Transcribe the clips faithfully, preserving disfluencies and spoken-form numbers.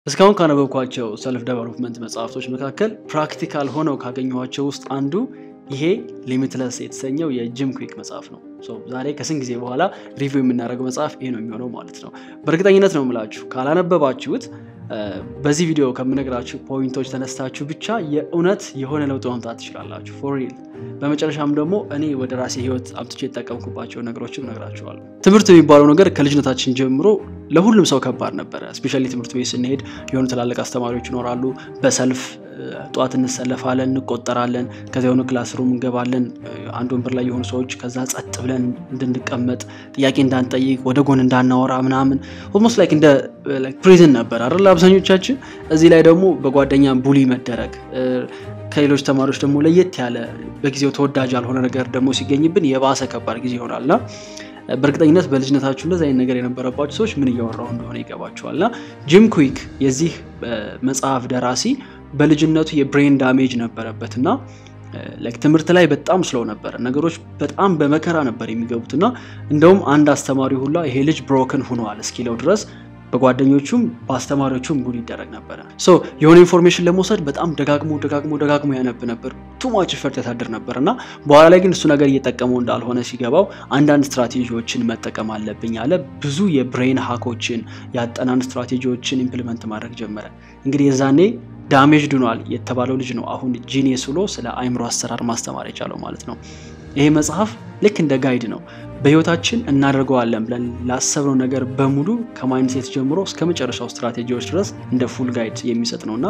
እስካሁን ካነበብኳቸው ሰልፍ ዴቨሎፕመንት መጽሐፍቶች መካከል ፕራክቲካል ሆነው ካገኘኋቸው ውስጥ አንዱ ይሄ ሊሚትለስ የተሰኘው የጂም ኩዊክ መጽሐፍ ነው። ሶ ዛሬ ከስንት ጊዜ በኋላ ሪቪው የምናደርገው መጽሐፍ ይሄ ነው የሚሆነው ማለት ነው። በእርግጠኝነት ነው የምላችሁ ካላነበባችሁት በዚህ ቪዲዮ ከምነግራችሁ ፖይንቶች ተነስታችሁ ብቻ የእውነት የሆነ ለውጥ ማምጣት ትችላላችሁ ፎር ሪል። በመጨረሻም ደግሞ እኔ ወደ ራሴ ህይወት አምጥቼ የተጠቀምኩባቸው ነገሮችም ነግራችኋለሁ። ትምህርት የሚባለው ነገር ከልጅነታችን ጀምሮ ለሁሉም ሰው ከባድ ነበር። ስፔሻሊ ትምህርት ቤት ስንሄድ የሆኑ ትላልቅ አስተማሪዎች ይኖራሉ። በሰልፍ ጧት እንሰለፋለን፣ እንቆጠራለን፣ ከዛ የሆነ ክላስሩም እንገባለን። አንድ ወንበር ላይ የሆኑ ሰዎች ከዛ ጸጥ ብለን እንድንቀመጥ፣ ጥያቄ እንዳንጠይቅ፣ ወደ ጎን እንዳናወራ ምናምን almost like እንደ like prison ነበር አይደል አብዛኞቻችን። እዚህ ላይ ደግሞ በጓደኛ ቡሊ መደረግ፣ ከሌሎች ተማሪዎች ደግሞ ለየት ያለ በጊዜው ተወዳጅ ያልሆነ ነገር ደግሞ ሲገኝብን የባሰ ከባድ ጊዜ ይሆናልና በእርግጠኝነት በልጅነታችሁ እንደዛ አይነት ነገር የነበረባችሁ ሰዎች ምን እያወራው እንደሆነ ይገባችኋልና ጂም ኩዊክ የዚህ መጽሐፍ ደራሲ በልጅነቱ የብሬን ዳሜጅ ነበረበትና ላይክ ትምህርት ላይ በጣም ስለው ነበር። ነገሮች በጣም በመከራ ነበር የሚገቡትና እንደውም አንድ አስተማሪ ሁላ ይሄ ልጅ ብሮከን ሆኗል እስኪለው ድረስ በጓደኞቹም በአስተማሪዎቹም ቡሊ ይደረግ ነበር። ሶ የሆነ ኢንፎርሜሽን ለመውሰድ በጣም ደጋግሞ ደጋግሞ ደጋግሞ ያነብ ነበር። ቱ ማች ኢፈርት ያሳድር ነበርና በኋላ ላይ ግን እሱ ነገር እየተጠቀመው እንዳልሆነ ሲገባው አንዳንድ ስትራቴጂዎችን መጠቀም አለብኝ አለ። ብዙ የብሬን ሃኮችን ያጠናን ስትራቴጂዎችን ኢምፕሊመንት ማድረግ ጀመረ። እንግዲህ የዛኔ ዳሜጅ ዱኗል የተባለው ልጅ ነው አሁን ጂኒየስ ብሎ ስለ አይምሮ አሰራር ማስተማር የቻለው ማለት ነው። ይሄ መጽሐፍ ልክ እንደ ጋይድ ነው። በህይወታችን እናደርገዋለን ብለን ላሰብነው ነገር በሙሉ ከማይንድሴት ጀምሮ እስከ መጨረሻው ስትራቴጂዎች ድረስ እንደ ፉል ጋይድ የሚሰጥ ነውና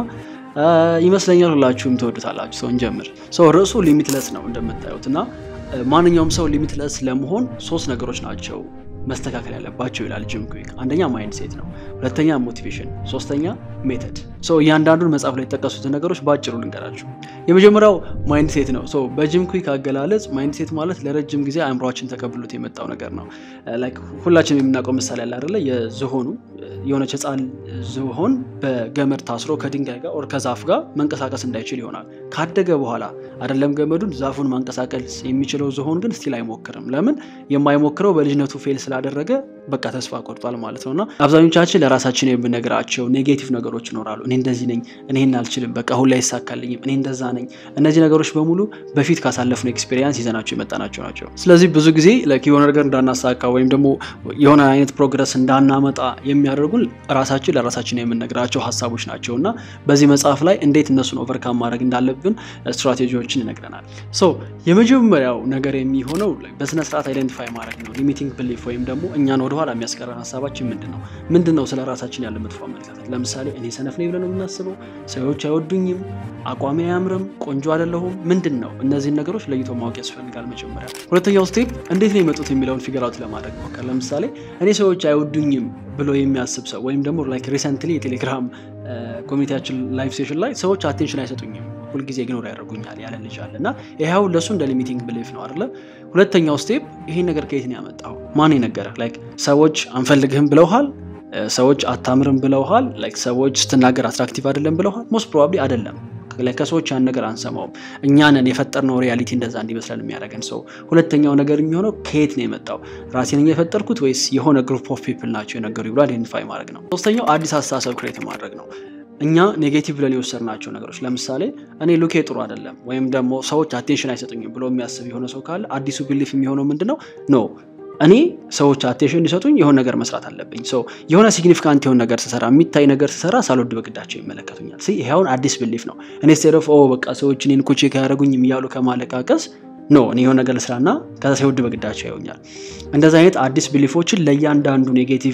ይመስለኛል ሁላችሁም ተወዱታላችሁ። ሰው እንጀምር። ሰው ርዕሱ ሊሚትለስ ነው እንደምታዩትና ማንኛውም ሰው ሊሚትለስ ለመሆን ሶስት ነገሮች ናቸው መስተካከል ያለባቸው ይላል ጂም ኩዊክ። አንደኛ ማይንድሴት ነው፣ ሁለተኛ ሞቲቬሽን፣ ሶስተኛ ሜተድ። ሶ እያንዳንዱን መጽሐፍ ላይ የተጠቀሱት ነገሮች ባጭሩ ልንገራችሁ። የመጀመሪያው ማይንድሴት ነው። ሶ በጂም ኩዊክ አገላለጽ ማይንድሴት ማለት ለረጅም ጊዜ አእምሮአችን ተቀብሎት የመጣው ነገር ነው። ላይክ ሁላችንም የምናውቀው ምሳሌ አለ አይደለ? የዝሆኑ የሆነች ህፃን ዝሆን በገመድ ታስሮ ከድንጋይ ጋር ወር ከዛፍ ጋር መንቀሳቀስ እንዳይችል ይሆናል። ካደገ በኋላ አይደለም ገመዱን ዛፉን ማንቀሳቀስ የሚችለው ዝሆን ግን ስቲል አይሞክርም። ለምን የማይሞክረው? በልጅነቱ ፌል ስላደረገ በቃ ተስፋ ቆርጧል ማለት ነውና አብዛኞቻችን ለራሳችን የምንነግራቸው ኔጌቲቭ ነገሮች ይኖራሉ። እኔ እንደዚህ ነኝ፣ እኔ አልችልም፣ በቃ ሁሉ አይሳካልኝም፣ እኔ እንደዛ ነኝ። እነዚህ ነገሮች በሙሉ በፊት ካሳለፍነው ኤክስፒሪየንስ ይዘናቸው የመጣናቸው ናቸው። ስለዚህ ብዙ ጊዜ ላይክ የሆነ ነገር እንዳናሳካ ወይም ደግሞ የሆነ አይነት ፕሮግረስ እንዳናመጣ የሚያደርጉን ራሳችን ለራሳችን የምንነግራቸው ሐሳቦች ናቸውና በዚህ መጽሐፍ ላይ እንዴት እነሱን ኦቨርካም ማድረግ እንዳለብን ስትራቴጂዎችን ይነግረናል። ሶ የመጀመሪያው ነገር የሚሆነው በስነ ስርዓት አይደንቲፋይ ማድረግ ነው። ሊሚቲንግ ቢሊፍ ወይም ደግሞ እኛን ወደ ኋላ የሚያስቀረን ሐሳባችን ምንድነው? ምንድነው ስለ ራሳችን ያለ መጥፎ አመለካከት? ለምሳሌ እኔ ሰነፍ ነኝ ብለን የምናስበው፣ ሰዎች አይወዱኝም፣ አቋሜ አያምርም፣ ቆንጆ አይደለሁም፣ ምንድነው? እነዚህ ነገሮች ለይቶ ማወቅ ያስፈልጋል መጀመሪያ። ሁለተኛው ስቴፕ እንዴት ነው የመጡት የሚለውን ፊገር አውት ለማድረግ ነው። ለምሳሌ እኔ ሰዎች አይወዱኝም ብሎ የሚያስብ ሰው ወይም ደግሞ ላይክ ሪሰንትሊ የቴሌግራም ኮሚኒቲያችን ላይቭ ሴሽን ላይ ሰዎች አቴንሽን አይሰጡኝም፣ ሁሉ ጊዜ ኢግኖር ያደርጉኛል ያለ ልጅ አለና ይሄው ለሱ እንደ ሊሚቲንግ ቢሊፍ ነው አይደል? ሁለተኛው ስቴፕ ይሄ ነገር ከየት ነው ያመጣው? ማን ይነገረህ? ላይክ ሰዎች አንፈልግህም ብለውሃል፣ ሰዎች አታምርም ብለውሃል፣ ላይክ ሰዎች ስትናገር አትራክቲቭ አይደለም ብለውሃል። ሞስት ፕሮባብሊ አይደለም። ላይክ ከሰዎች ያን ነገር አንሰማውም። እኛንን የፈጠርነው ሪያሊቲ እንደዛ እንዲመስለን የሚያደርገን ሰው። ሁለተኛው ነገር የሚሆነው ከየት ነው የመጣው? ራሴ ነኝ የፈጠርኩት ወይስ የሆነ ግሩፕ ኦፍ ፒፕል ናቸው የነገሩኝ ብሎ አይደንቲፋይ ማድረግ ነው። ሶስተኛው አዲስ አስተሳሰብ ክሬት ማድረግ ነው። እኛ ኔጌቲቭ ብለን የወሰድናቸው ነገሮች ለምሳሌ እኔ ሉኬ ጥሩ አይደለም ወይም ደግሞ ሰዎች አቴንሽን አይሰጡኝም ብሎ የሚያስብ የሆነ ሰው ካለ አዲሱ ቢሊፍ የሚሆነው ምንድነው? ኖ እኔ ሰዎች አቴንሽን እንዲሰጡኝ የሆነ ነገር መስራት አለብኝ። ሶ የሆነ ሲግኒፊካንት የሆነ ነገር ስሰራ፣ የሚታይ ነገር ስሰራ ሳልወድ በግዳቸው ይመለከቱኛል። ሲ ይሄውን አዲስ ቢሊፍ ነው። እኔ ስቴድ ኦፍ ኦ በቃ ሰዎች እኔን ኮቼ ካያረጉኝ የሚያሉ ከማለቃቀስ ኖ እኔ የሆነ ነገር ልስራና ከዛ ሳይወድ በግዳቸው ያዩኛል። እንደዛ አይነት አዲስ ቢሊፎችን ለያንዳንዱ ኔጌቲቭ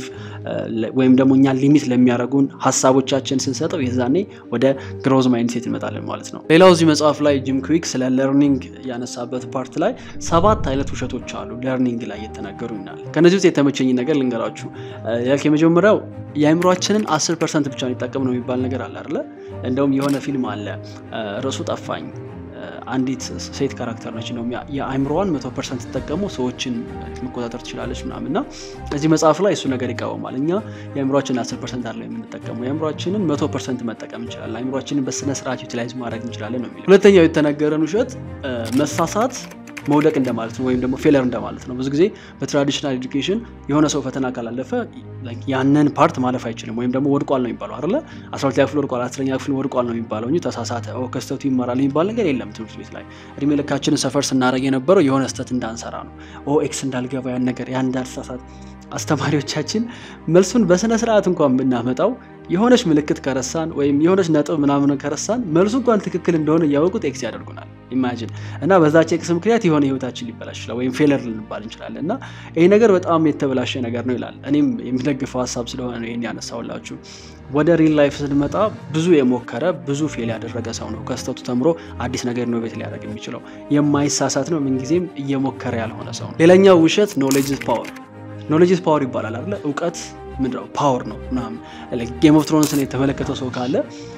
ወይም ደግሞ እኛ ሊሚት ለሚያረጉን ሐሳቦቻችን ስንሰጠው የዛኔ ወደ ግሮዝ ማይንድሴት እንመጣለን ማለት ነው። ሌላው እዚህ መጽሐፍ ላይ ጂም ኩዊክ ስለ ለርኒንግ ያነሳበት ፓርት ላይ ሰባት አይነት ውሸቶች አሉ ለርኒንግ ላይ የተነገሩ ይናል። ከነዚህ ውስጥ የተመቸኝ ነገር ልንገራችሁ። ያልከ የመጀመሪያው የአይምሮአችንን አስር ፐርሰንት ብቻ እንጠቀም ነው የሚባል ነገር አለ አይደል? እንደውም የሆነ ፊልም አለ ርዕሱ ጠፋኝ። አንዲት ሴት ካራክተር ነች ነው የአይምሮዋን መቶ ፐርሰንት ተጠቀሙ ሰዎችን መቆጣጠር ትችላለች ምናምንና እዚህ መጽሐፍ ላይ እሱ ነገር ይቃወማል። እኛ የአይምሮአችንን አስር ፐርሰንት አይደለም የምንጠቀመው፣ የአይምሮአችንን መቶ ፐርሰንት መጠቀም እንችላለን፣ አይምሮአችንን በስነ ስርዓት ዩቲላይዝ ማድረግ እንችላለን ነው የሚለው። ሁለተኛው የተነገረን ውሸት መሳሳት መውደቅ እንደማለት ነው ወይም ደግሞ ፌለር እንደማለት ነው ብዙ ጊዜ በትራዲሽናል ኤጁኬሽን የሆነ ሰው ፈተና ካላለፈ ላይክ ያንን ፓርት ማለፍ አይችልም ወይም ደግሞ ወድቋል ነው የሚባለው አይደለ አስራ ሁለተኛ ክፍል ወድቋል አስረኛ ክፍል ወድቋል ነው የሚባለው እንጂ ተሳሳተ ኦ ከስተቱ ይማራል የሚባል ነገር የለም ትምህርት ቤት ላይ እድሜ ልካችንን ሰፈር ስናደርግ የነበረው የሆነ ስተት እንዳንሰራ ነው ኦ ኤክስ እንዳልገባ ያን ነገር ያን እንዳልተሳሳት አስተማሪዎቻችን መልሱን በስነ ስርዓት እንኳን ብናመጣው የሆነች ምልክት ከረሳን ወይም የሆነች ነጥብ ምናምን ከረሳን መልሱ እንኳን ትክክል እንደሆነ ያወቁት ኤክስ ያደርጉናል ኢማጂን እና በዛች ኤክስ ምክንያት የሆነ ህይወታችን ሊበላሽ ይችላል ወይም ፌለር ልንባል እንችላለን እና ይሄ ነገር በጣም የተበላሸ ነገር ነው ይላል እኔም የሚደግፈው ሐሳብ ስለሆነ ነው ይሄን ያነሳውላችሁ ወደ ሪል ላይፍ ስንመጣ ብዙ የሞከረ ብዙ ፌል ያደረገ ሰው ነው ከስተቱ ተምሮ አዲስ ነገር ነው ቤት ሊያደርግ የሚችለው የማይሳሳት ነው ምን ጊዜም እየሞከረ ያልሆነ ሰው ነው ሌላኛው ውሸት ኖሌጅ ኢዝ ፓወር ኖሌጅ ኢዝ ፓወር ይባላል አይደል እውቀት ምንድነው ፓወር ነው ምናምን ጌም ኦፍ ትሮንስ ነው የተመለከተው ሰው ካለ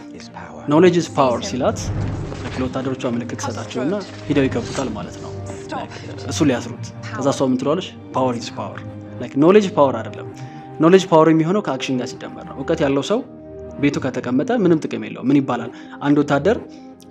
ኖሌጅ ኢዝ ፓወር ሲላት ለወታደሮቿ ምልክት ሰጣቸውና ሄደው ይከቡታል ማለት ነው እሱ ሊያስሩት ከዛ ሰው ምን ትሏለሽ ፓወር ኢዝ ፓወር ላይክ ኖሌጅ ፓወር አይደለም ኖሌጅ ፓወር የሚሆነው ከአክሽን ጋር ሲደመር ነው እውቀት ያለው ሰው ቤቱ ከተቀመጠ ምንም ጥቅም የለውም ምን ይባላል አንድ ወታደር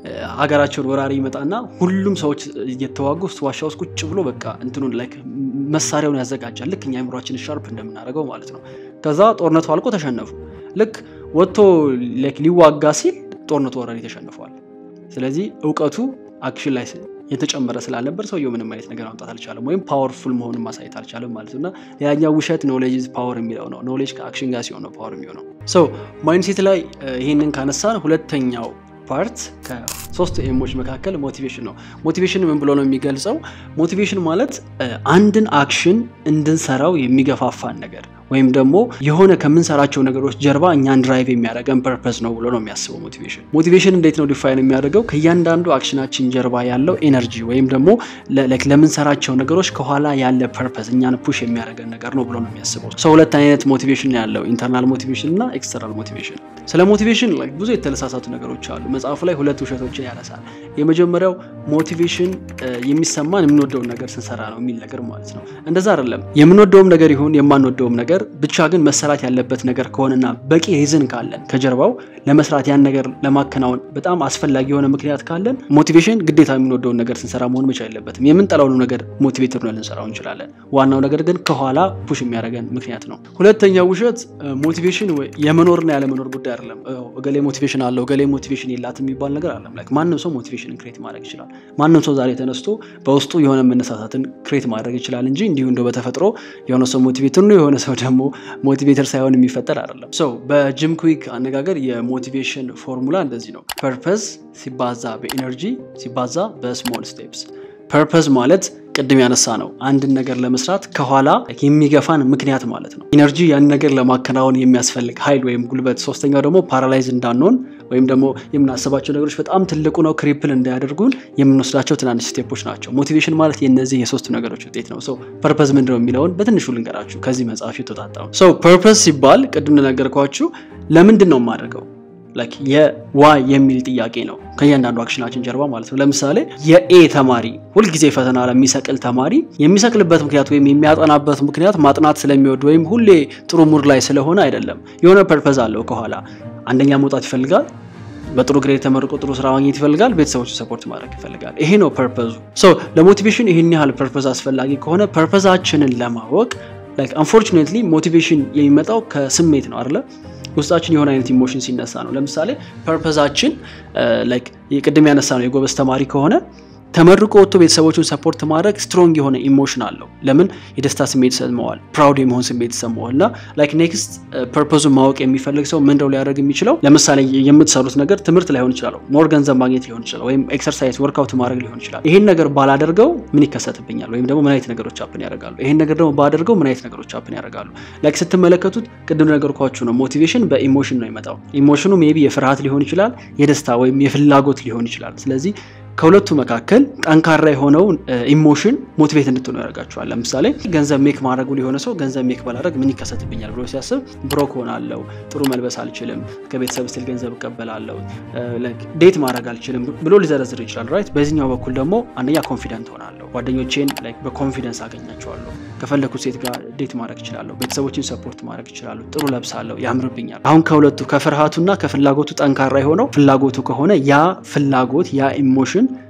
ሀገራቸውን ወራሪ ይመጣና ሁሉም ሰዎች እየተዋጉ ዋሻ ውስጥ ቁጭ ብሎ በቃ እንትኑን ላይክ መሳሪያውን ያዘጋጃል ልክ እኛ አይምሮአችን ሻርፕ እንደምናደርገው ማለት ነው ከዛ ጦርነቱ አልቆ ተሸነፉ ልክ ወጥቶ ላይክ ሊዋጋ ሲል ጦርነቱ ወራሪ ተሸንፏል ስለዚህ እውቀቱ አክሽን ላይ የተጨመረ ስላልነበር ሰውየው ምንም አይነት ነገር ማምጣት አልቻለም ወይም ፓወርፉል መሆኑን ማሳየት አልቻለም ማለት ነውና ያኛው ውሸት ኖሌጅ ኢዝ ፓወር የሚለው ነው ኖሌጅ ከአክሽን ጋር ሲሆን ነው ፓወር የሚሆነው ሶ ማይንድሴት ላይ ይሄንን ካነሳን ሁለተኛው ፓርት ከሶስት ኤሞች መካከል ሞቲቬሽን ነው ሞቲቬሽን ምን ብሎ ነው የሚገልጸው ሞቲቬሽን ማለት አንድን አክሽን እንድንሰራው የሚገፋፋን ነገር ወይም ደግሞ የሆነ ከመንሰራቸው ነገሮች ጀርባ እኛን ድራይቭ የሚያደርገን ፐርፐስ ነው ብሎ ነው የሚያስበው ሞቲቬሽን ሞቲቬሽን እንዴት ነው ዲፋይን የሚያደርገው ከያንዳንዱ አክሽናችን ጀርባ ያለው ኤነርጂ ወይም ደግሞ ላይክ ለመንሰራቸው ነገሮች ከኋላ ያለ ፐርፐስ እኛን ፑሽ የሚያደርገን ነገር ነው ብሎ ነው የሚያስበው ሰው ሁለት አይነት ሞቲቬሽን ያለው ኢንተርናል ሞቲቬሽን እና ኤክስተርናል ሞቲቬሽን ስለ ሞቲቬሽን ላይክ ብዙ የተለሳሳቱ ነገሮች አሉ መጽሐፉ ላይ ሁለት ውሸቶችን ያነሳል የመጀመሪያው ሞቲቬሽን የሚሰማን የምንወደው ነገር ስንሰራ ነው የሚል ነገር ማለት ነው እንደዛ አይደለም የምንወደው ነገር ይሁን የማንወደው ነገር ብቻ ግን መሰራት ያለበት ነገር ከሆነና በቂ ሪዝን ካለን ከጀርባው ለመስራት ያን ነገር ለማከናወን በጣም አስፈላጊ የሆነ ምክንያት ካለን ሞቲቬሽን ግዴታ የምንወደው ነገር ስንሰራ መሆን ብቻ አይደለበትም የምንጠላው ነገር ሞቲቬተር ነው ልንሰራው እንችላለን ዋናው ነገር ግን ከኋላ ፑሽ የሚያደርገን ምክንያት ነው ሁለተኛው ውሸት ሞቲቬሽን የመኖርና ያለ መኖር ጉዳይ አይደለም ገሌ ሞቲቬሽን አለው ገሌ ሞቲቬሽን የላትም የሚባል ነገር አይደለም ላይክ ማንንም ሰው ሞቲቬሽን ክሬት ማድረግ ይችላል ማንንም ሰው ዛሬ ተነስቶ በውስጡ የሆነ መነሳሳትን ክሬት ማድረግ ይችላል እንጂ እንዲሁ እንደው በተፈጥሮ የሆነ ሰው ሞቲቬተር ነው የሆነ ሰው ደግሞ ሞቲቬተር ሳይሆን የሚፈጠር አይደለም ሶ በጂም ኩዊክ አነጋገር የሞቲቬሽን ፎርሙላ እንደዚህ ነው ፐርፐስ ሲባዛ በኤነርጂ ሲባዛ በስሞል ስቴፕስ ፐርፐስ ማለት ቅድም ያነሳ ነው አንድን ነገር ለመስራት ከኋላ የሚገፋን ምክንያት ማለት ነው ኢነርጂ ያን ነገር ለማከናወን የሚያስፈልግ ኃይል ወይም ጉልበት ሶስተኛው ደግሞ ፓራላይዝ እንዳንሆን ወይም ደግሞ የምናስባቸው ነገሮች በጣም ትልቁ ነው ክሪፕል እንዳያደርጉን የምንወስዳቸው ትናንሽ ስቴፖች ናቸው ሞቲቬሽን ማለት የነዚህ የሶስት ነገሮች ውጤት ነው ሶ ፐርፐስ ምንድነው የሚለውን በትንሹ ልንገራችሁ ከዚህ መጽሐፍ የተወጣጣው ሶ ፐርፐስ ሲባል ቅድም ነገርኳችሁ ለምንድነው ማድረገው ላይክ የዋይ የሚል ጥያቄ ነው ከያንዳንዱ አክሽናችን ጀርባ ማለት ነው ለምሳሌ የኤ ተማሪ ሁሉ ጊዜ ፈተና ለሚሰቅል ተማሪ የሚሰቅልበት ምክንያት ወይም የሚያጠናበት ምክንያት ማጥናት ስለሚወድ ወይም ሁሌ ጥሩ ሙድ ላይ ስለሆነ አይደለም የሆነ ፐርፐስ አለው ከኋላ አንደኛ መውጣት ይፈልጋል በጥሩ ግሬድ ተመርቆ ጥሩ ስራ ማግኘት ይፈልጋል ቤተሰቦቹ ሰፖርት ማድረግ ይፈልጋል ይሄ ነው ፐርፐሱ ሶ ለሞቲቬሽን ይሄን ያህል ፐርፐስ አስፈላጊ ከሆነ ፐርፐሳችንን ለማወቅ ላይክ አንፎርቹኔትሊ ሞቲቬሽን የሚመጣው ከስሜት ነው አይደል ውስጣችን የሆነ አይነት ኢሞሽን ሲነሳ ነው ለምሳሌ ፐርፐሳችን ላይክ የቅድም ያነሳ ነው የጎበዝ ተማሪ ከሆነ ተመርቆ ወጥቶ ቤተሰቦቹን ሰፖርት ማድረግ ስትሮንግ የሆነ ኢሞሽን አለው ለምን የደስታ ስሜት ይሰማዋል ፕራውድ የመሆን ስሜት ይሰማዋልና ላይክ ኔክስት ፐርፐሱን ማወቅ የሚፈልግ ሰው ምን እንደው ሊያደርግ የሚችለው ለምሳሌ የምትሰሩት ነገር ትምህርት ላይሆን ይችላል ሞር ገንዘብ ማግኘት ሊሆን ይችላል ወይም ኤክሰርሳይዝ ወርክአውት ማድረግ ሊሆን ይችላል ይሄን ነገር ባላደርገው ምን ይከሰትብኛል ወይም ደግሞ ምን አይነት ነገሮች አፕን ያደርጋሉ ይሄን ነገር ደግሞ ባደርገው ምን አይነት ነገሮች አፕን ያደርጋሉ ላይክ ስትመለከቱት ቅድም ነገርኳችሁ ነው ሞቲቬሽን በኢሞሽን ነው የሚመጣው ኢሞሽኑ ሜቢ የፍርሃት ሊሆን ይችላል የደስታ ወይም የፍላጎት ሊሆን ይችላል ስለዚህ ከሁለቱ መካከል ጠንካራ የሆነው ኢሞሽን ሞቲቬት እንድትሆኑ ያደርጋቸዋል ለምሳሌ ገንዘብ ሜክ ማድረጉ ሊሆነ ሰው ገንዘብ ሜክ ባላደርግ ምን ይከሰትብኛል ብሎ ሲያስብ ብሮክ ሆናለሁ ጥሩ መልበስ አልችልም ከቤተሰብ ስል ገንዘብ እቀበላለሁ ላይክ ዴት ማድረግ አልችልም ብሎ ሊዘረዝር ይችላል ራይት በዚህኛው በኩል ደግሞ አንደኛ ኮንፊደንት ሆናለሁ ጓደኞቼን ላይክ በኮንፊደንስ አገኛቸዋለሁ ከፈለኩት ሴት ጋር ዴት ማድረግ ይችላል ቤተሰቦችን ሰፖርት ማድረግ ይችላል ጥሩ ለብሳለሁ ያምርብኛል አሁን ከሁለቱ ከፍርሃቱና ከፍላጎቱ ጠንካራ የሆነው ፍላጎቱ ከሆነ ያ ፍላጎት ያ ኢሞሽን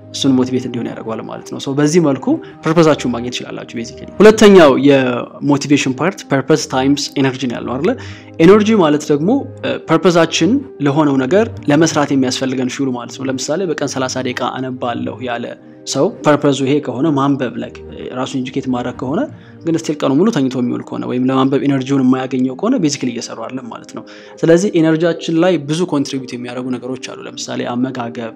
እሱን ሞቲቬት እንዲሆን ያደርጋል ማለት ነው ሶ በዚህ መልኩ ፐርፐዛችሁን ማግኘት ይችላልላችሁ ቤዚካሊ ሁለተኛው የሞቲቬሽን ፓርት ፐርፐዝ ታይምስ ኤነርጂ ነው ያለው አይደል ኤነርጂ ማለት ደግሞ ፐርፐዛችን ለሆነው ነገር ለመስራት የሚያስፈልገን ፊውል ማለት ነው ለምሳሌ በቀን ሰላሳ ደቂቃ አነባለሁ ያለ ሰው ፐርፐዙ ይሄ ከሆነ ማንበብ ላይክ ራሱን ኢንጂኬት ማድረግ ከሆነ ግን ስቲል ቀኑ ሙሉ ተኝቶ የሚውል ከሆነ ወይም ለማንበብ ኤነርጂውን የማያገኘው ከሆነ ቤዚካሊ እየሰራው አይደለም ማለት ነው ስለዚህ ኤነርጂያችን ላይ ብዙ ኮንትሪቢዩት የሚያደርጉ ነገሮች አሉ ለምሳሌ አመጋገብ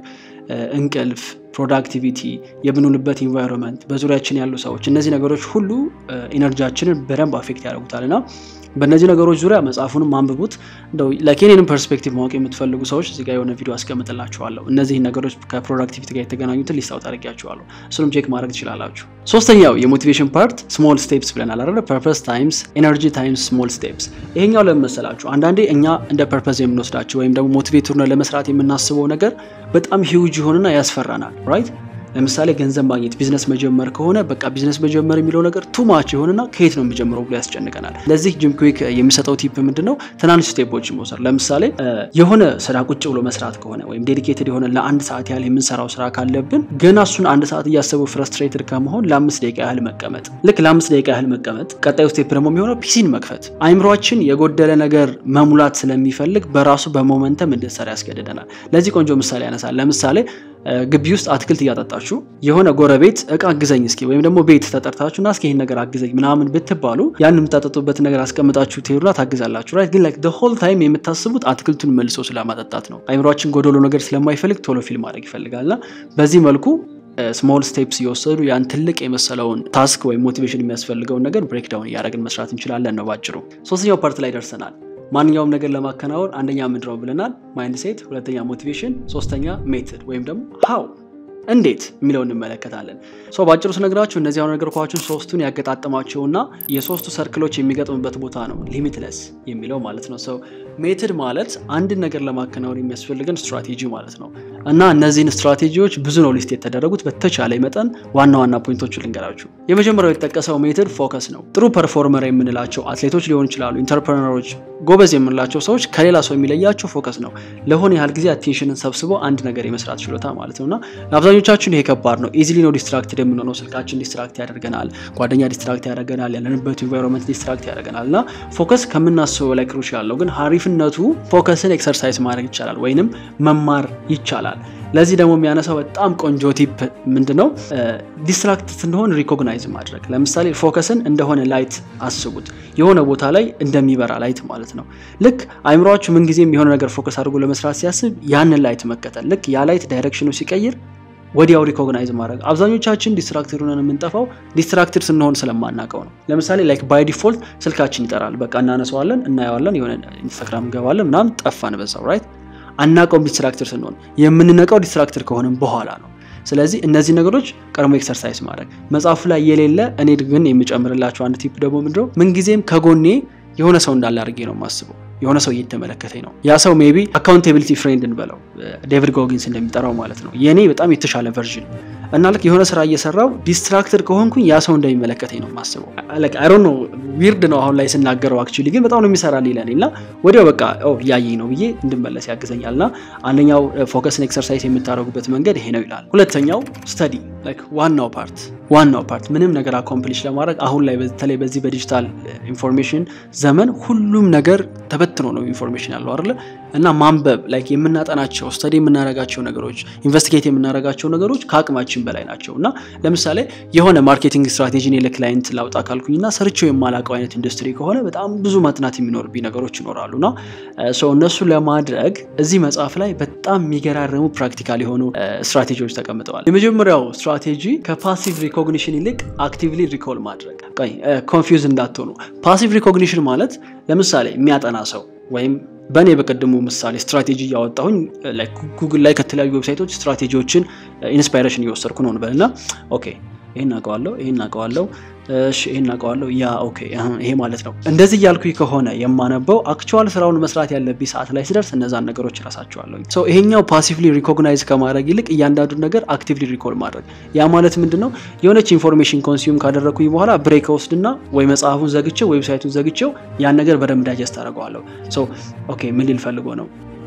እንቅልፍ ፕሮዳክቲቪቲ የብንውልበት ኢንቫይሮንመንት በዙሪያችን ያሉ ሰዎች እነዚህ ነገሮች ሁሉ ኤነርጂያችንን በደንብ አፌክት ያደርጉታልና በእነዚህ ነገሮች ዙሪያ መጽሐፉንም ማንበቡት እንደው ለኬኔንም ፐርስፔክቲቭ ማወቅ የምትፈልጉ ሰዎች እዚህ ጋር የሆነ ቪዲዮ አስቀምጥላችኋለሁ እነዚህ ነገሮች ከፕሮዳክቲቪቲ ጋር የተገናኙትን ሊስት አውጥ አድርጌያችኋለሁ እሱንም ቼክ ማድረግ ትችላላችሁ ሶስተኛው የሞቲቬሽን ፓርት ስሞል ስቴፕስ ብለናል አይደል ፐርፐዝ ታይምስ ኤነርጂ ታይምስ ስሞል ስቴፕስ ይሄኛው ለምን መሰላችሁ አንዳንዴ እኛ እንደ ፐርፐዝ የምንወስዳቸው ወይም ደግሞ ሞቲቬት ሆነ ለመስራት የምናስበው ነገር በጣም ሂውጅ ይሆንና ያስፈራናል ራይት ለምሳሌ ገንዘብ ማግኘት ቢዝነስ መጀመር ከሆነ በቃ ቢዝነስ መጀመር የሚለው ነገር ቱ ማች ይሆንና ከየት ነው የሚጀምረው ብሎ ያስጨንቀናል ለዚህ ጂም ኩዊክ የሚሰጠው ቲፕ ምንድነው ትናንሽ ስቴፖችን መውሰድ ለምሳሌ የሆነ ስራ ቁጭ ብሎ መስራት ከሆነ ወይም ዴዲኬትድ የሆነ ለአንድ ሰዓት ያህል የምንሰራው ስራ ካለብን ገና እሱን አንድ ሰዓት እያሰቡ ፍረስትሬትድ ከመሆን ለአምስት ደቂቃ ያህል መቀመጥ ልክ ለአምስት ደቂቃ ያህል መቀመጥ ቀጣዩ ስቴፕ ደግሞ የሚሆነው ፒሲን መክፈት አይምሮአችን የጎደለ ነገር መሙላት ስለሚፈልግ በራሱ በሞመንተም እንድንሰራ ያስገድደናል ለዚህ ቆንጆ ምሳሌ ያነሳል ለምሳሌ ግቢ ውስጥ አትክልት ያጣጣችሁ የሆነ ጎረቤት እቃ አግዘኝ እስኪ ወይም ደግሞ ቤት ተጠርታችሁና እስኪ ይሄን ነገር አግዘኝ ምናምን ብትባሉ ያን የምታጠጡበት ነገር አስቀምጣችሁ ትሄዱና ታግዛላችሁ ራይት ግን ላይክ the whole time የምታስቡት አትክልቱን መልሶ ስለማጠጣት ነው አይምሮአችን ጎዶሎ ነገር ስለማይፈልግ ቶሎ ፊል ማድረግ ይፈልጋልና በዚህ መልኩ ስሞል ስቴፕስ ይወሰዱ ያን ትልቅ የመሰለውን ታስክ ወይ ሞቲቬሽን የሚያስፈልገውን ነገር ብሬክ ዳውን ያደርግን መስራት እንችላለን ነው ባጭሩ ሶስተኛው ፓርት ላይ ደርሰናል ማንኛውም ነገር ለማከናወን አንደኛ ምንድነው ብለናል ማይንድሴት ሁለተኛ ሞቲቬሽን ሶስተኛ ሜተድ ወይም ደግሞ how እንዴት የሚለውን እንመለከታለን ሶ ባጭሩ ስነግራችሁ እነዚህ አሁን ነገርኳችሁ ሶስቱን ያገጣጣማቸውና የሶስቱ ሰርክሎች የሚገጥሙበት ቦታ ነው ሊሚትለስ የሚለው ማለት ነው ሶ ሜተድ ማለት አንድ ነገር ለማከናወን የሚያስፈልገን ስትራቴጂ ማለት ነው እና እነዚህን ስትራቴጂዎች ብዙ ነው ሊስት የተደረጉት በተቻለ መጠን ዋና ዋና ፖይንቶቹን ልንገራችሁ የመጀመሪያው የተጠቀሰው ሜተድ ፎከስ ነው ጥሩ ፐርፎርመር የምንላቸው አትሌቶች ሊሆን ይችላሉ ኢንተርፕረነሮች ጎበዝ የምንላቸው ሰዎች ከሌላ ሰው የሚለያቸው ፎከስ ነው ለሆነ ያህል ጊዜ አቴንሽንን ሰብስቦ አንድ ነገር የመስራት ችሎታ ማለት ነውና አብዛኞቻችን ይሄ ከባድ ነው ኢዚሊ ነው ዲስትራክትድ የምንሆነው ስልካችን ዲስትራክት ያደርገናል ጓደኛ ዲስትራክት ያደርገናል ያለንበት ኢንቫይሮንመንት ዲስትራክት ያደርገናልና ፎከስ ከምናስበው ላይ ክሩሻል ነው ግን ሀሪፍነቱ ፎከስን ኤክሰርሳይዝ ማድረግ ይቻላል ወይንም መማር ይቻላል ለዚህ ደግሞ የሚያነሳው በጣም ቆንጆ ቲፕ ምንድነው ዲስትራክት ስንሆን ሪኮግናይዝ ማድረግ ለምሳሌ ፎከስን እንደሆነ ላይት አስቡት የሆነ ቦታ ላይ እንደሚበራ ላይት ማለት ነው ልክ አይምሮአችሁ ምን ጊዜም የሆነ ነገር ፎከስ አድርጎ ለመስራት ሲያስብ ያንን ላይት መከተል ልክ ያ ላይት ዳይሬክሽኑ ሲቀይር ወዲያው ሪኮግናይዝ ማድረግ አብዛኞቻችን ዲስትራክትድ ሆነን የምንጠፋው ዲስትራክትድ ስንሆን ስለማናቀው ነው ለምሳሌ ላይክ ባይ ዲፎልት ስልካችን ይጠራል በቃ እናነሳዋለን እናያዋለን የሆነ ኢንስታግራም ገባለን ምናም ጠፋን በዛው ራይት አናቀውም ዲስትራክትድ ስንሆን የምንነቀው ዲስትራክትድ ከሆነም በኋላ ነው ስለዚህ እነዚህ ነገሮች ቀርሞ ኤክሰርሳይዝ ማድረግ መጽሐፉ ላይ የሌለ እኔ ግን የምጨምርላችሁ አንድ ቲፕ ደግሞ ምንድነው ምን ጊዜም ከጎኔ የሆነ ሰው እንዳለ አድርጌ ነው ማስበው የሆነ ሰው እየተመለከተኝ ነው ያ ሰው ሜቢ አካውንታቢሊቲ ፍሬንድ እንበለው ዴቪድ ጎጊንስ እንደሚጠራው ማለት ነው የኔ በጣም የተሻለ ቨርዥን እና ልክ የሆነ ስራ እየሰራው ዲስትራክትድ ከሆንኩኝ ያ ሰው እንደሚመለከተኝ ነው ማስበው like I don't know weird ነው አሁን ላይ ስናገረው actually ግን በጣም ነው የሚሰራልኝ ለኔና ወዲያው በቃ ኦ ያየኝ ነው ብዬ እንድመለስ ያግዘኛልና አንደኛው ፎከስን ኤክሰርሳይዝ የምታደርጉበት መንገድ ይሄ ነው ይላል ሁለተኛው ስተዲ like ዋናው ፓርት ዋናው ፓርት ምንም ነገር አኮምፕሊሽ ለማድረግ አሁን ላይ በተለይ በዚህ በዲጂታል ኢንፎርሜሽን ዘመን ሁሉም ነገር ተበትኖ ነው ኢንፎርሜሽን ያለው አይደል እና ማንበብ like የምናጠናቸው ስተዲ የምናረጋቸው ነገሮች ኢንቨስቲጌት የምናረጋቸው ነገሮች ከአቅማችን በላይ ናቸውና ለምሳሌ የሆነ ማርኬቲንግ ስትራቴጂን ለክላይንት ላውጣ ካልኩኝና ሰርቼው የማላቀው አይነት ኢንዱስትሪ ከሆነ በጣም ብዙ ማጥናት የሚኖርብኝ ነገሮች ይኖራሉና ሶ እነሱ ለማድረግ እዚህ መጽሐፍ ላይ በጣም የሚገራረሙ ፕራክቲካል የሆኑ ስትራቴጂዎች ተቀምጠዋል የመጀመሪያው ስትራቴጂ ከፓሲቭ ሪኮግኒሽን ይልቅ አክቲቭሊ ሪኮል ማድረግ ቆይ ኮንፊውዝ እንዳትሆኑ ፓሲቭ ሪኮግኒሽን ማለት ለምሳሌ የሚያጠና ሰው ወይም በኔ በቀደሙ ምሳሌ ስትራቴጂ ያወጣሁኝ ላይክ ጉግል ላይ ከተለያዩ ዌብሳይቶች ስትራቴጂዎችን ኢንስፓይሬሽን ይወሰርኩ ነው እንበልና ኦኬ ይሄን አቀዋለሁ ይሄን አቀዋለሁ እሺ ይሄን አቀዋለሁ ያ ኦኬ ይሄ ማለት ነው እንደዚህ ያልኩኝ ከሆነ የማነበው አክቹዋል ስራውን መስራት ያለብኝ ሰዓት ላይ ሲደርስ እነዛን ነገሮች ራሳቸዋለሁ ሶ ይሄኛው ፓሲቭሊ ሪኮግናይዝ ከማድረግ ይልቅ እያንዳንዱ ነገር አክቲቭሊ ሪኮል ማድረግ ያ ማለት ምንድነው የሆነች ኢንፎርሜሽን ኮንሱም ካደረኩኝ በኋላ ብሬክ ወስድና ወይ መጽሐፉን ዘግቼው ዌብሳይቱን ዘግቼው ያን ነገር በደንብ ዳይጀስት አደርጋለሁ ሶ ኦኬ ምን ሊል ፈልጎ ነው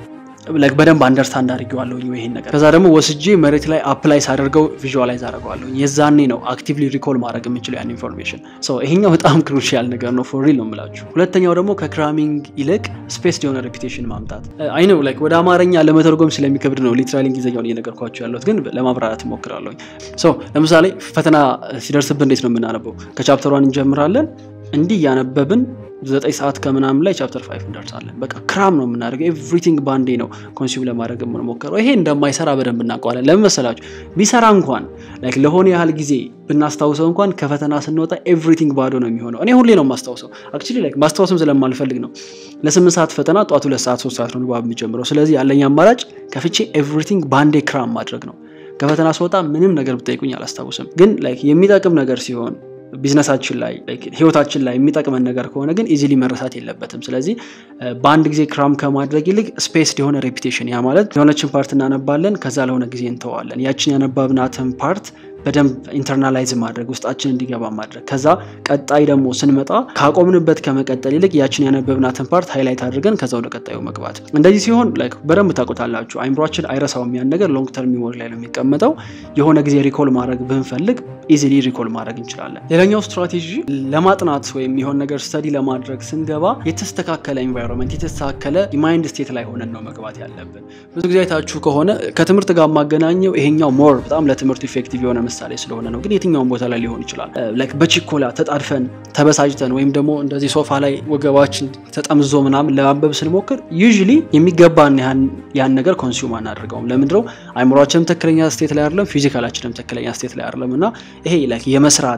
ላይክ በደንብ አንደርስታንድ አድርጌዋለሁ ይሄን ነገር ከዛ ደግሞ ወስጄ መሬት ላይ አፕላይ ሳደርገው ቪዥዋላይዝ አደርገዋለሁ የዛኔ ነው አክቲቭሊ ሪኮል ማድረግ የምችለው ያን ኢንፎርሜሽን ሶ ይሄኛው በጣም ክሩሻል ነገር ነው ፎር ሪል ነው የምላችሁ ሁለተኛው ደግሞ ከክራሚንግ ይልቅ ስፔስ የሆነ ሪፒቴሽን ማምጣት አይ ነው ላይክ ወደ አማርኛ ለመተርጎም ስለሚከብድ ነው ሊትራሊ እንግሊዘኛውን እየነገርኳችሁ ያለሁት ግን ለማብራራት እሞክራለሁ ሶ ለምሳሌ ፈተና ሲደርስብን እንዴት ነው የምናነበው ከቻፕተር ዋን እንጀምራለን እንዲህ ያነበብን ዘጠኝ ሰዓት ከምናምን ላይ ቻፕተር ፋይቭ እንደርሳለን በቃ ክራም ነው የምናደርገው ኤቭሪቲንግ ባንዴ ነው ኮንሱም ለማድረግ የምንሞክረው ይሄ እንደማይሰራ በደንብ እናውቀዋለን ለምን መሰላችሁ ቢሰራ እንኳን ላይክ ለሆነ ያህል ጊዜ ብናስታውሰው እንኳን ከፈተና ስንወጣ ኤቭሪቲንግ ባዶ ነው የሚሆነው እኔ ሁሌ ነው ማስታውሰው አክቹሊ ላይክ ማስታወስም ስለማልፈልግ ነው ለስምንት ሰዓት ፈተና ጧት ሁለት ሰዓት ሶስት ሰዓት ነው ንባብ የሚጀምረው ስለዚህ ያለኝ አማራጭ ከፍቼ ኤቭሪቲንግ ባንዴ ክራም ማድረግ ነው ከፈተና ስወጣ ምንም ነገር ብትጠይቁኝ አላስታውስም ግን ላይክ የሚጠቅም ነገር ሲሆን ቢዝነሳችን ላይ ላይክ ህይወታችን ላይ የሚጠቅመን ነገር ከሆነ ግን ኢዚሊ መረሳት የለበትም ስለዚህ በአንድ ጊዜ ክራም ከማድረግ ይልቅ ስፔስ የሆነ ሪፒቴሽን ያ ማለት የሆነችን ፓርት እናነባለን ከዛ ለሆነ ጊዜ እንተዋለን ያችን ያነባብናትን ፓርት በደንብ ኢንተርናላይዝ ማድረግ ውስጣችን እንዲገባ ማድረግ ከዛ ቀጣይ ደግሞ ስንመጣ ካቆምንበት ከመቀጠል ይልቅ ያችን ያነበብናትን ፓርት ሃይላይት አድርገን ከዛ ወደ ቀጣዩ መግባት እንደዚህ ሲሆን ላይክ በደንብ ታቆታላችሁ አይምሮአችን አይረሳውም ያን ነገር ሎንግ ተርም ሜሞሪ ላይ ነው የሚቀመጠው የሆነ ጊዜ ሪኮል ማድረግ ብንፈልግ ኢዚሊ ሪኮል ማድረግ እንችላለን ሌላኛው ስትራቴጂ ለማጥናት ወይም የሆነ ነገር ስተዲ ለማድረግ ስንገባ የተስተካከለ ኤንቫይሮንመንት የተስተካከለ ማይንድ ስቴት ላይ ሆነን ነው መግባት ያለብን ብዙ ጊዜ አይታችሁ ከሆነ ከትምህርት ጋር ማገናኘው ይሄኛው ሞር በጣም ለትምህርት ኢፌክቲቭ የሆነ ምሳሌ ስለሆነ ነው ግን የትኛውን ቦታ ላይ ሊሆን ይችላል ላይክ በቺኮላ ተጣድፈን ተበሳጭተን ወይም ደግሞ እንደዚህ ሶፋ ላይ ወገባችን ተጠምዞ ምናምን ለማንበብ ስንሞክር ዩዥሊ የሚገባን ያን ያን ነገር ኮንሱም አናደርገውም ለምንድነው አይምሮአችንም ተክለኛ ስቴት ላይ አይደለም ፊዚካላችንም ተክለኛ ስቴት ላይ አይደለምና ይሄ ላይክ የመስራት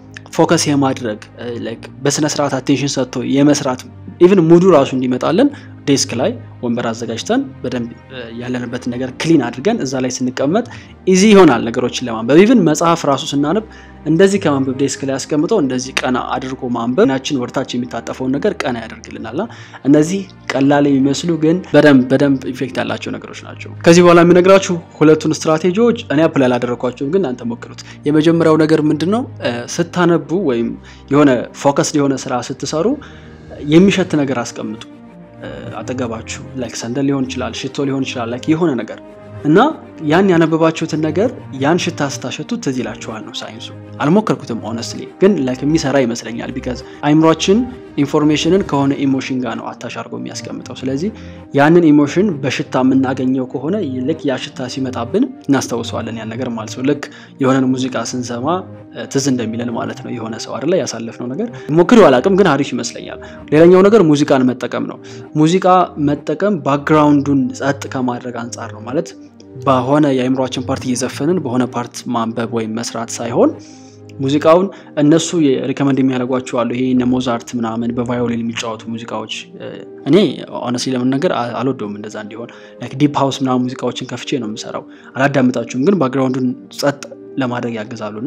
ፎከስ የማድረግ ላይክ በስነ ስርዓት አቴንሽን ሰጥቶ የመስራት ኢቭን ሙዱ ራሱ እንዲመጣለን ዴስክ ላይ ወንበር አዘጋጅተን በደንብ ያለንበት ነገር ክሊን አድርገን እዛ ላይ ስንቀመጥ ኢዚ ይሆናል ነገሮችን ለማንበብ ኢቭን መጽሐፍ ራሱ ስናነብ እንደዚህ ከማንበብ ዴስክ ላይ አስቀምጠው እንደዚህ ቀና አድርጎ ማንበብ ናችን ወርታችን የሚታጠፈው ነገር ቀና ያደርግልናልና እነዚህ ቀላል የሚመስሉ ግን በደንብ በደንብ ኢፌክት ያላቸው ነገሮች ናቸው ከዚህ በኋላ የምነግራችሁ ሁለቱን ስትራቴጂዎች እኔ አፕላይ አላደረኳቸውም ግን አንተ ሞክሩት የመጀመሪያው ነገር ምንድነው ስታነቡ ወይም የሆነ ፎከስ የሆነ ስራ ስትሰሩ የሚሸት ነገር አስቀምጡ አጠገባችሁ ላይክ ሰንደል ሊሆን ይችላል ሽቶ ሊሆን ይችላል ላይክ የሆነ ነገር እና ያን ያነበባችሁትን ነገር ያን ሽታ ስታሸቱት ትዝ ይላችኋል ነው ሳይንሱ አልሞከርኩትም ሆነስትሊ ግን ላይክ የሚሰራ ይመስለኛል ቢካዝ አይምሮአችን ኢንፎርሜሽንን ከሆነ ኢሞሽን ጋር ነው አታች አድርጎ የሚያስቀምጠው ስለዚህ ያንን ኢሞሽን በሽታ የምናገኘው ከሆነ ልክ ያ ሽታ ሲመጣብን እናስታውሰዋለን ያን ነገር ማለት ነው ልክ የሆነን ሙዚቃ ስንሰማ ትዝ እንደሚለን ማለት ነው የሆነ ሰው አይደለ ያሳለፈው ነገር ሞክሩ አላቅም ግን አሪፍ ይመስለኛል ሌላኛው ነገር ሙዚቃን መጠቀም ነው ሙዚቃ መጠቀም ባክግራውንዱን ጸጥ ከማድረግ አንፃር ነው ማለት በሆነ የአይምሮአችን ፓርት እየዘፈንን በሆነ ፓርት ማንበብ ወይም መስራት ሳይሆን ሙዚቃውን እነሱ ሪከመንድ የሚያደርጓቸው አሉ ይሄ እነ ሞዛርት ምናምን በቫዮሊን የሚጫወቱ ሙዚቃዎች እኔ ሆነስትሊ ለምን ነገር አልወደውም እንደዛ እንዲሆን ላይክ ዲፕ ሃውስ ምናምን ሙዚቃዎችን ከፍቼ ነው የምሰራው አላዳምጣችሁም ግን ባክግራውንዱን ጸጥ ለማድረግ ያገዛሉና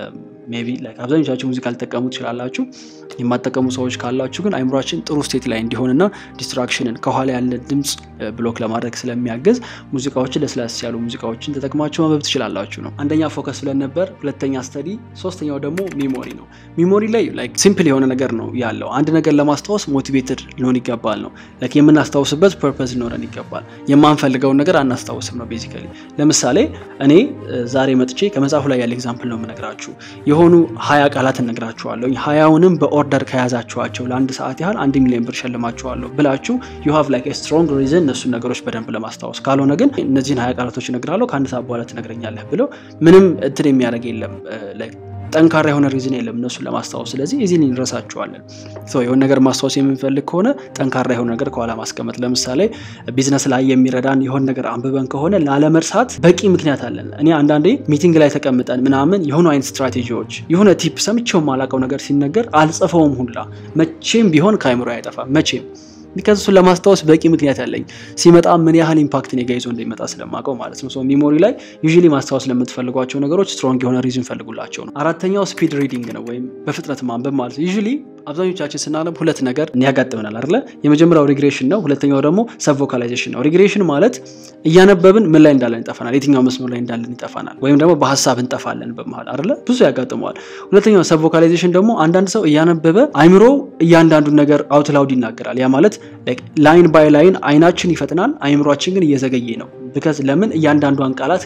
ሜቢ ላይክ አብዛኞቻችሁ ሙዚቃ ልትጠቀሙ ትችላላችሁ የማትጠቀሙ ሰዎች ካላችሁ ግን አይምሮአችን ጥሩ ስቴት ላይ እንዲሆንና ዲስትራክሽንን ከኋላ ያለ ድምጽ ብሎክ ለማድረግ ስለሚያገዝ ሙዚቃዎችን ለስላስ ያሉ ሙዚቃዎችን ተጠቅማችሁ ማንበብ ትችላላችሁ ነው አንደኛ ፎከስ ብለን ነበር ሁለተኛ ስተዲ ሶስተኛው ደግሞ ሜሞሪ ነው ሜሞሪ ላይ ላይክ ሲምፕል የሆነ ነገር ነው ያለው አንድ ነገር ለማስታወስ ሞቲቬትድ ሊሆን ይገባል ነው ላይክ የምናስታውስበት ፐርፐዝ ሊኖረን ይገባል የማንፈልገው ነገር አናስታውስም ነው ቤዚካሊ ለምሳሌ እኔ ዛሬ መጥቼ ከመጽሐፉ ላይ ያለ ኤግዛምፕል ነው የምነግራችሁ የሆኑ ሀያ ቃላት እነግራችኋለሁ ሀያውንም በኦርደር ከያዛችኋቸው ለአንድ ሰዓት ያህል አንድ ሚሊዮን ብር ሸልማችኋለሁ ብላችሁ you have like a strong reason እነሱ ነገሮች በደንብ ለማስታወስ ካልሆነ ግን እነዚህን ሀያ ቃላቶች እነግራለሁ ከአንድ ሰዓት በኋላ ትነግረኛለህ ብሎ ምንም እንትን የሚያደርግ የለም like ጠንካራ የሆነ ሪዝን የለም እነሱ ለማስታወስ ስለዚህ ኢዚሊ እንረሳቸዋለን ሶ የሆነ ነገር ማስታወስ የምንፈልግ ከሆነ ጠንካራ የሆነ ነገር ከኋላ ማስቀመጥ ለምሳሌ ቢዝነስ ላይ የሚረዳን የሆነ ነገር አንብበን ከሆነ ላለመርሳት በቂ ምክንያት አለን እኔ አንዳንዴ ሚቲንግ ላይ ተቀምጠን ምናምን የሆነ አይነት ስትራቴጂዎች የሆነ ቲፕ ሰምቼው ማላቀው ነገር ሲነገር አልጽፈውም ሁላ መቼም ቢሆን ካይምሮ አይጠፋም መቼም because እሱ ለማስታወስ በቂ ምክንያት አለኝ ሲመጣ ምን ያህል ኢምፓክት ነው ጋይዞ እንደሚመጣ ስለማቀው ማለት ነው ሶ ሜሞሪ ላይ ዩዥሊ ማስታወስ ለምትፈልጓቸው ነገሮች ስትሮንግ የሆነ ሪዝን ፈልጉላቸው ነው አራተኛው ስፒድ ሪዲንግ ነው ወይም በፍጥነት ማንበብ ማለት ነው ዩዥሊ አብዛኞቻችን ስናነብ ሁለት ነገር ያጋጥመናል አይደለ የመጀመሪያው ሪግሬሽን ነው ሁለተኛው ደግሞ ሰብ ቮካላይዜሽን ነው ሪግሬሽን ማለት እያነበብን ምን ላይ እንዳለን ይጠፋናል የትኛው መስመር ላይ እንዳለን ይጠፋናል ወይም ደግሞ በሐሳብ እንጠፋለን በመሃል አይደለ ብዙ ያጋጥመዋል ሁለተኛው ሰብ ቮካላይዜሽን ደግሞ አንዳንድ ሰው እያነበበ አይምሮ እያንዳንዱ ነገር አውት ላውድ ይናገራል ያ ማለት like line by line አይናችን ይፈጥናል አይምሮአችን ግን እየዘገየ ነው because ለምን እያንዳንዷን ቃላት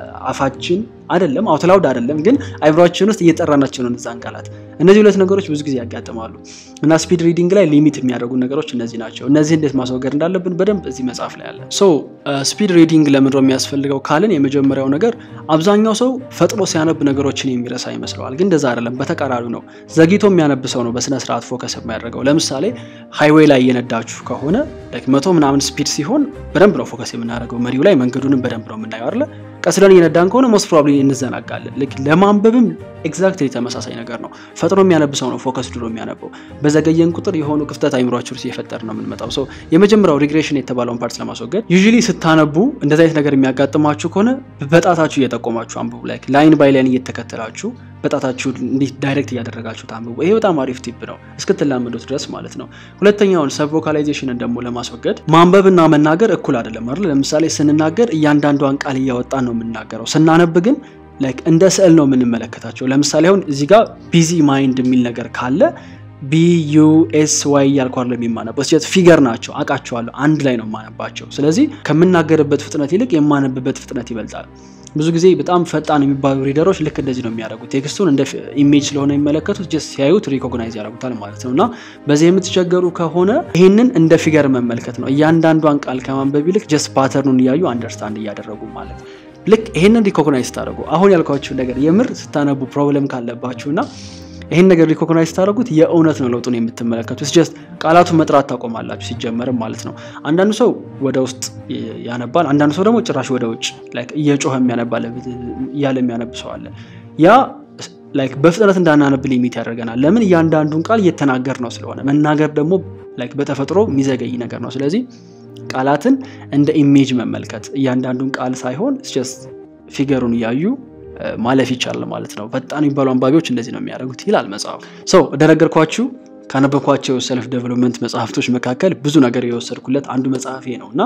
ከአፋችን አይደለም አውት ላውድ አይደለም ግን አይምሮአችን ውስጥ እየጠራናቸው ነው እነዛን ቃላት እነዚህ ሁለት ነገሮች ብዙ ጊዜ ያጋጥማሉ እና ስፒድ ሪዲንግ ላይ ሊሚት የሚያደርጉ ነገሮች እነዚህ ናቸው እነዚህ እንዴት ማስወገድ እንዳለብን በደንብ እዚህ መጽሐፍ ላይ አለ ሶ ስፒድ ሪዲንግ ለምን ነው የሚያስፈልገው ካልን የመጀመሪያው ነገር አብዛኛው ሰው ፈጥኖ ሲያነብ ነገሮችን የሚረሳ ይመስላል ግን እንደዛ አይደለም በተቃራኒ ነው ዘግይቶ የሚያነብ ሰው ነው በስነ ስርዓት ፎከስ የሚያደርገው ለምሳሌ ሃይዌይ ላይ እየነዳችሁ ከሆነ like መቶ ምናምን ስፒድ ሲሆን በደንብ ነው ፎከስ የምናደርገው መሪው ላይ መንገዱንም በደንብ ነው የምናየው አይደል ቀስለን እየነዳን ከሆነ most probably እንዘናጋለን like ለማንበብም ኤግዛክትሊ ተመሳሳይ ነገር ነው ፈጥኖ የሚያነብ ሰው ነው ፎከስ ድሮ የሚያነበው በዘገየን ቁጥር የሆኑ ክፍተት አይምሮአችሁ ውስጥ እየፈጠር ነው የምንመጣው ሶ የመጀመሪያው ሪግሬሽን የተባለውን ፓርት ለማስወገድ ዩዥሊ ስታነቡ እንደዛ አይነት ነገር የሚያጋጥማችሁ ከሆነ በጣታችሁ እየጠቆማችሁ አንብቡ like ላይን ባይ ላይን እየተከተላችሁ በጣታችሁ እንዲ ዳይሬክት ያደረጋችሁ ታንብቡ ይሄ በጣም አሪፍ ቲፕ ነው እስክትላመዱት ድረስ ማለት ነው ሁለተኛው ሰብ ቮካላይዜሽንን ደግሞ ለማስወገድ ማንበብና መናገር እኩል አይደለም አይደል ለምሳሌ ስንናገር እያንዳንዷን ቃል እያወጣን ነው የምናገረው ስናነብ ግን like እንደ ስዕል ነው የምንመለከታቸው ለምሳሌ አሁን እዚህ ጋር ቢዚ ማይንድ የሚል ነገር ካለ B U S Y ያልኳር ለሚማነበው ስለዚህ ፊገር ናቸው አቃቸዋለሁ አንድ ላይ ነው ማነባቸው ስለዚህ ከመናገርበት ፍጥነት ይልቅ የማነብበት ፍጥነት ይበልጣል ብዙ ጊዜ በጣም ፈጣን የሚባሉ ሪደሮች ልክ እንደዚህ ነው የሚያደርጉት ቴክስቱን እንደ ኢሜጅ ስለሆነ የሚመለከቱት just ሲያዩት ሪኮግናይዝ ያደርጉታል ማለት ነውና በዚህ የምትቸገሩ ከሆነ ይሄንን እንደ ፊገር መመልከት ነው እያንዳንዷን ቃል ከማንበብ ይልቅ just ፓተርኑን ያዩ አንደርስታንድ ያደረጉ ማለት ልክ ይሄንን ሪኮግናይዝ ታደርጉ አሁን ያልኳችሁ ነገር የምር ስታነቡ ፕሮብለም ካለባችሁና ይሄን ነገር ሪኮግናይዝ ታደርጉት የእውነት ነው ለውጡን የምትመለከቱት just ቃላቱን መጥራት ታቆማላችሁ ሲጀመርም ማለት ነው አንዳንዱ ሰው ወደ ውስጥ ያነባል አንዳንዱ ሰው ደግሞ ጭራሽ ወደ ውጭ like እየጮኸ የሚያነባል ያለ የሚያነብ ሰው አለ ያ like በፍጥነት እንዳናነብ ሊሚት ያደርገናል ለምን እያንዳንዱን ቃል እየተናገር ነው ስለሆነ መናገር ደግሞ like በተፈጥሮ የሚዘገይ ነገር ነው ስለዚህ ቃላትን እንደ ኢሜጅ መመልከት እያንዳንዱን ቃል ሳይሆን just ፊገሩን ያዩ ማለፍ ይቻላል ማለት ነው በጣም ይባሉ አንባቢዎች እንደዚህ ነው የሚያደርጉት ይላል መጽሐፉ ሶ እንደነገርኳችሁ ካነበብኳቸው ሰልፍ ዴቨሎፕመንት መጽሐፍቶች መካከል ብዙ ነገር የወሰድኩለት አንዱ መጽሐፍ ይሄ ነውና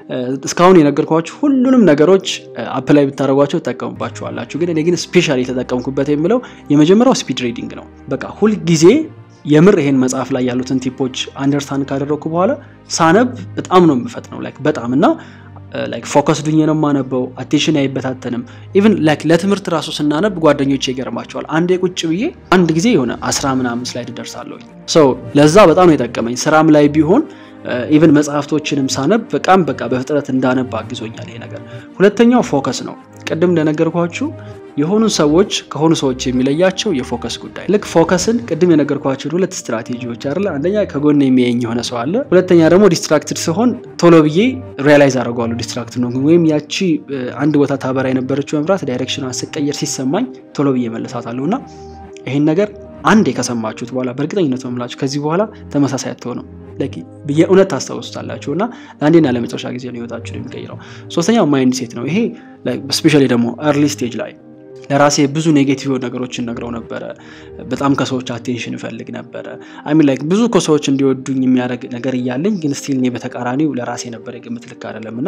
እስካሁን የነገርኳችሁ ሁሉንም ነገሮች አፕላይ ብታረጓቸው ተጠቀሙባችኋላችሁ ግን እኔ ግን ስፔሻሊ ተጠቀምኩበት የሚለው የመጀመሪያው ስፒድ ሪዲንግ ነው በቃ ሁሉ ጊዜ የምር ይሄን መጽሐፍ ላይ ያሉትን ቲፖች አንደርስታንድ ካደረኩ በኋላ ሳነብ በጣም ነው የምፈጥነው like በጣምና like focus ዱኝ ነው ማነበው attention አይበታተንም even like ለትምርት ራሱ ስናነብ ጓደኞቼ ይገርማቸዋል አንዴ ቁጭ ብዬ አንድ ጊዜ የሆነ አስራ ምናምን ስላይድ ደርሳለሁ so ለዛ በጣም ነው የጠቀመኝ ስራም ላይ ቢሆን even መጽሐፍቶችንም ሳነብ በቃም በቃ በፍጥነት እንዳነብ አግዞኛል ይሄ ነገር ሁለተኛው ፎከስ ነው ቀደም እንደነገርኳችሁ የሆኑ ሰዎች ከሆኑ ሰዎች የሚለያቸው የፎከስ ጉዳይ ልክ ፎከስን ቀደም የነገርኳችሁ ሁለት ስትራቴጂዎች አይደል አንደኛ ከጎን የሚያየኝ የሆነ ሰው አለ ሁለተኛ ደግሞ ዲስትራክትድ ሲሆን ቶሎ ብዬ ሪያላይዝ አደርጋለሁ ዲስትራክትድ ነው ወይም ያቺ አንድ ቦታ ታበራ የነበረችው መብራት ዳይሬክሽኗን ሲቀየር ሲሰማኝ ቶሎ ብዬ መለሳታለሁና ይሄን ነገር አንዴ ከሰማችሁት በኋላ በእርግጠኝነት መምላችሁ ከዚህ በኋላ ተመሳሳይ አትሆኑም like የእውነት ታስተውሉታላችሁና አንዴና ለመጨረሻ ጊዜ ነው ህይወታችሁ የሚቀይረው ሶስተኛው ማይንድ ሴት ነው ይሄ like especially ደግሞ early stage ላይ ለራሴ ብዙ ኔጌቲቭ ነገሮችን ነግረው ነበር በጣም ከሰዎች አቴንሽን ፈልግ ነበር አይ ሚን ላይክ ብዙ ከሰዎች እንዲወዱኝ የሚያደርግ ነገር ይያለኝ ግን ስቲል ነው በተቃራኒው ለራሴ ነበር የግምት ልክ አይደለምና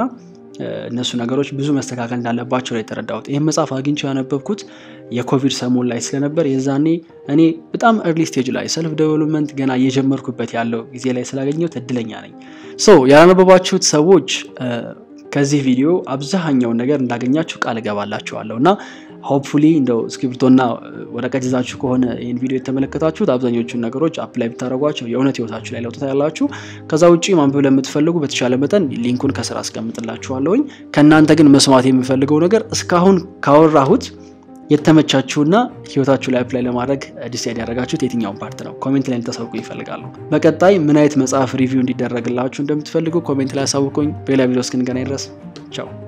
እነሱ ነገሮች ብዙ መስተካከል እንዳለባቸው ላይ ተረዳሁት ይሄን መጽሐፍ አግኝቼ ያነበብኩት የኮቪድ ሰሞን ላይ ስለነበር የዛኔ እኔ በጣም early stage ላይ self development ገና እየጀመርኩበት ያለው ጊዜ ላይ ስላገኘሁት እድለኛ ነኝ ሶ ያነበባችሁት ሰዎች ከዚህ ቪዲዮ አብዛኛው ነገር እንዳገኛችሁ ቃል ገባላችኋለሁና hopefully እንደው ስክሪፕቶና ወረቀት ይዛችሁ ከሆነ ይሄን ቪዲዮ የተመለከታችሁት አብዛኞቹን ነገሮች አፕላይ ብታረጓቸው የእውነት ህይወታችሁ ላይ ለውጥ ታያላችሁ ከዛ ውጪ ማንበብ ለምትፈልጉ በተቻለ መጠን ሊንኩን ከስራ አስቀምጥላችኋለሁኝ ከናንተ ግን መስማት የምፈልገው ነገር እስካሁን ካወራሁት የተመቻችሁና ህይወታችሁ ላይ አፕላይ ለማድረግ ዲሳይድ ያደረጋችሁት የትኛው ፓርት ነው ኮሜንት ላይ እንድታሳውቁ ይፈልጋሉ በቀጣይ ምን አይነት መጽሐፍ ሪቪው እንዲደረግላችሁ እንደምትፈልጉ ኮሜንት ላይ አሳውቁኝ በሌላ ቪዲዮ እስክንገናኝ ድረስ ቻው